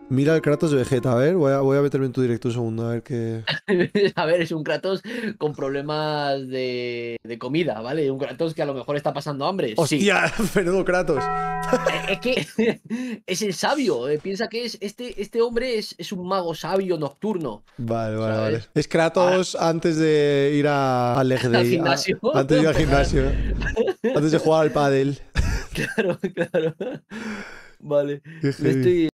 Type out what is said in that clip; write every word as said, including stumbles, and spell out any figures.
Mira el Kratos de Vegeta, a ver, voy a, voy a meterme en tu directo un segundo, a ver qué... A ver, es un Kratos con problemas de, de comida, ¿vale? Un Kratos que a lo mejor está pasando hambre, sí. ¡Hostia! Menudo Kratos. Eh, Es que es el sabio, eh, piensa que es este, este hombre es, es un mago sabio nocturno, Vale, vale, vale. ¿sabes? Es Ahora, Kratos antes de ir a, al leg al day, a- gimnasio, antes de ir al pegar. gimnasio, antes de jugar al pádel. Claro, claro. Vale, Qué me heavy. estoy